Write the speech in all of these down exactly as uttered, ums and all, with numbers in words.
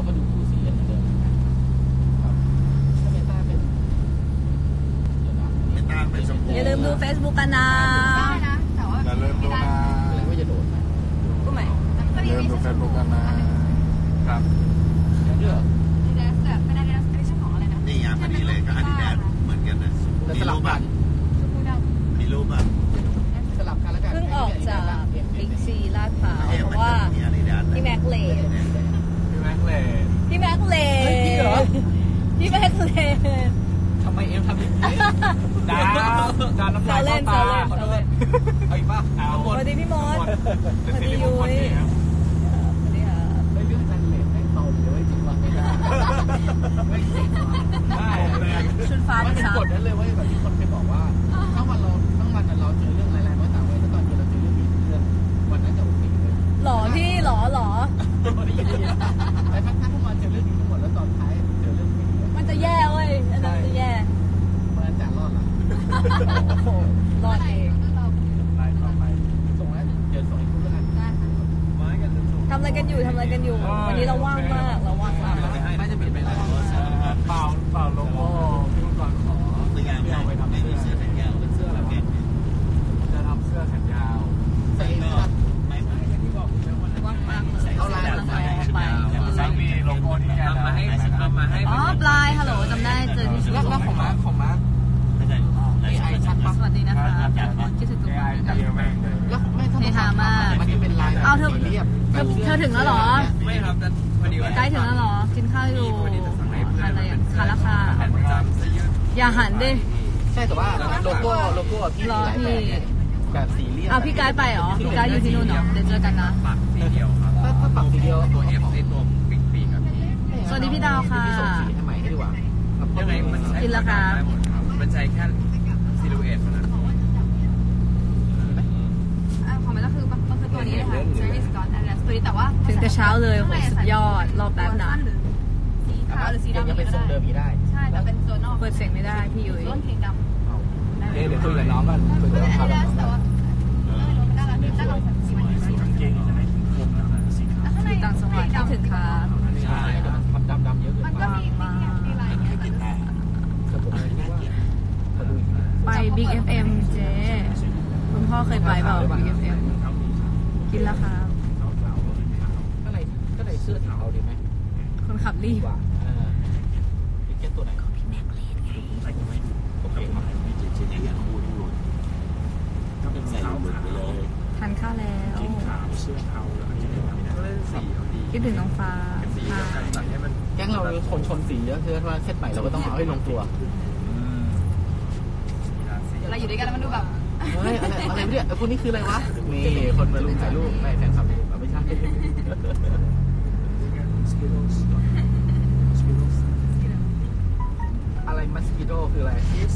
ก็ดูคู่สีกันเหมือนเดิมครับถ้าเมตาเป็นเดี๋ยวนะเมตาเป็นชมพูอย่าลืมดู Facebook กันนะได้นะแต่ว่าอย่าลืมดูนะอะไรว่าจะโดดนะก็ไหมอย่าลืมดู Facebook กันนะครับเรื่องดีเดสแบบเป็นอะไรนะไม่ใช่ของอะไรนะนี่ไงพอดีเลยกับอาดิดาสเหมือนกันนะแต่สลับกันมีรูปอ่ะสลับกันแล้วกันเพิ่งออกจากบิ๊กซีลาดพร้าวเพราะว่าพี่แม็กเลดพี่แม็กเลดพี่แม็กเลดพี่แม็กเลดทำไมเอ็มทำอย่างนี้ดาดาน้ำลายเล่นเล่นเล่นเอาอีกป่ะสวัสดีพี่มดสวัสดียุ้ยสวัสดีค่ะไม่เรื่องการเลดไม่ตรงเลยจริงว่าไม่ได้ไม่จริงได้ชุดฟ้ามันเป็นกฎนั้นเลยว่าแบบที่คนเคยบอกว่าถ้าวันเราทั้งวันเราเจอเรื่องอะไรๆก็ตามไว้ถ้าตอนเย็นเราเจอเรื่องมีเรื่องวันนั้นจะโอเคเลยหล่อพี่หล่อหล่อได้ยินได้ยินแต่ถ้าถ้ามาเจอเรื่องนี้ทั้งหมดแล้วตอนท้ายเจอเรื่องไม่ดีมันจะแย่เว้ยอันนั้นจะแย่มันจะรอดหรอรอดเองไล่ต่อไปส่งแล้วเดี๋ยวส่งให้คุณแล้วกันได้ค่ะทำอะไรกันอยู่ทำอะไรกันอยู่วันนี้เราว่างมากเราว่างมากไม่จะเป็นไปได้เปล่าเปล่าโลโก้พี่ก่อนขอตัวอย่างเอาไปทำเสื้อแขนยาวเป็นเสื้อแบบนี้จะทำเสื้อแขนยาวใส่ก็ไม่ไม่ที่บอกว่างมากเลยเอาลายมาใส่ไปซึ่งมีโลโก้ที่แกมาให้มาให้อ๋อปลายฮัลโหลจำได้เจอที่แล้วแล้วของมาร์คของมาร์คไม่ใช่ไอไอชัดปะสวัสดีนะคะคิดถึงทุกคนแล้วไม่ทำมันจะเป็นลายเอาเธอเธอถึงแล้วหรอไม่ครับพอดีว่าใกล้ถึงแล้วหรอกินข้าวอยู่อะไรคาราคาอย่าหันดิใช่แต่ว่าโลโก้โลโก้พี่รอพี่แบบสีเรียบอ้าวพี่กายไปเหรอพี่กายอยู่ที่นู่นเหรอเดี๋ยวเจอกันนะปักสีเดียวครับถ้าปักสีเดียวตัวเอฟไอตัวปีกปีกครับสวัสดีพี่ดาวค่ะพี่ส่งสีให้ใหม่ให้ดีกว่ายังไงมันกินราคามันใช้แค่ซิลูเอทเท่านั้นของมันก็คือมันคือตัวนี้เลยค่ะ Service God Atlas ตัวนี้แต่ว่าถึงแต่เช้าเลยโหสุดยอดรอบแป๊บนะสีขาวหรือสีดำยังเป็นทรงเดิมนี้ได้ใช่แต่เป็นตัวนอกเปิดเสียงไม่ได้พี่ยุ้ยต้นเพลงดำเดี๋ยวคุยกับน้องกันคุยกับน้องครับแต่ว่าด้านหลังด้านหลังสีมันสีมันข้างในต่างจังหวัดที่ถึงค่ะใช่มันดำดำเยอะเกินมันก็มีมีลายเงี้ยไป Big เอฟ เอ็ม เจ๊คุณพ่อเคยไปเปล่า Big เอฟ เอ็ม กินแล้วครับก็ไหนก็ไหนเสื้อเทาดีไหมคนขับรีบว่ะเออพี่เก็ตตัวไหนก็พี่แม็กลีนไงโอเคครับพี่เจ๊เจ๊เนี่ยคู่ที่รุ่นก็เป็นใส่หมดไปเลยทานข้าวแล้วกินขาวเสื้อเทาแล้วก็จะได้แบบนี้เล่นสีเขาดีคิดถึงน้องฟ้าสีเดียวกันตัดให้มันแก๊งเราคนชนสีเยอะคือว่าเซตใหม่เราก็ต้องเอาให้ลงตัวเราอยู่ด้วยกันแล้วมันดูแบบเฮ้ยอะไรอะไรเนี่ยพวกนี้คืออะไรวะนี่คนมาลุมถ่ายรูปไม่แฟนคลับเราไม่ใช่อะไรมัสกิโดคืออะไร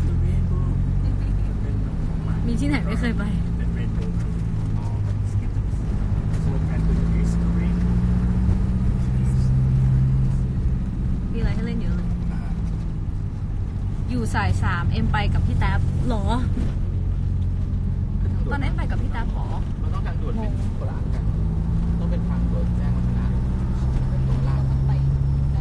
มีที่ไหนไม่เคยไปมีอะไรให้เล่นเยอะเลยอยู่สายสามเอ็มไปกับพี่แท็บหรอตอนนั้นไปกับพี่แท็บหรอมันต้องทางด่วนเป็นโบราณกันต้องเป็นทางด่วนแจ้งวัฒนะตรงล่างไปได้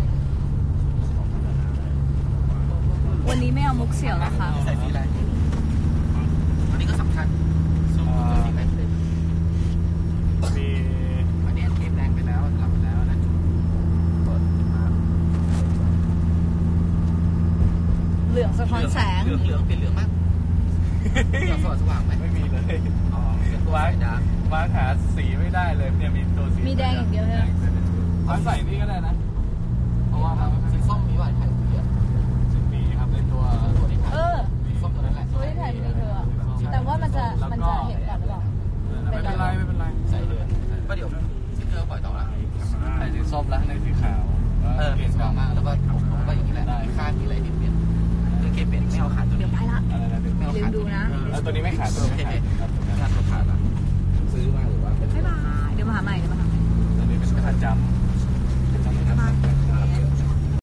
วันนี้ไม่เอามุกเสี่ยวนะคะใส่สีอะไรอันนี้ก็สำคัญสีแดงเลยมีอันนี้เทปแดงไปแล้วหลับไปแล้วนะเปิดมาเหลืองสะท้อนแสงเหลืองเหลืองเป็นเหลืองมากเหลืองสว่างสว่างไหมไม่มีเลยอ๋อว้าว้าหาสีไม่ได้เลยเนี่ยมีตัวสีมีแดงอย่างเดียวเลยว้าใส่นี่ก็ได้นะเพราะว่าสีส้มมีหวานไข่เยอะสีมีครับในตัวตัวที่เออสีส้มตัวนั้นแหละตัวที่ถ่ายมีเธอแต่ว่ามันจะมันจะเห็นก่อนหรือเปล่าไม่เป็นไรไม่เป็นไรใส่เดือนก็เดี๋ยวสติ๊กเกอร์ปล่อยต่อละใส่สีส้มแล้วในสีขาวเออเปลี่ยนสว่างมากแล้วก็ผมก็อย่างนี้แหละค่าที่อะไรเปลี่ยนคือเกมเปลี่ยนไม่เอาขาดตัวเดียวไปละไม่เอาขาดดูนะตัวนี้ไม่ขาดตัวนี้ไม่ขาดงานตัวขาดละซื้อมาหรือว่าบ๊ายบายเดี๋ยวมาหาใหม่เดี๋ยวมาหาใหม่ตัวนี้เป็นขาดจำ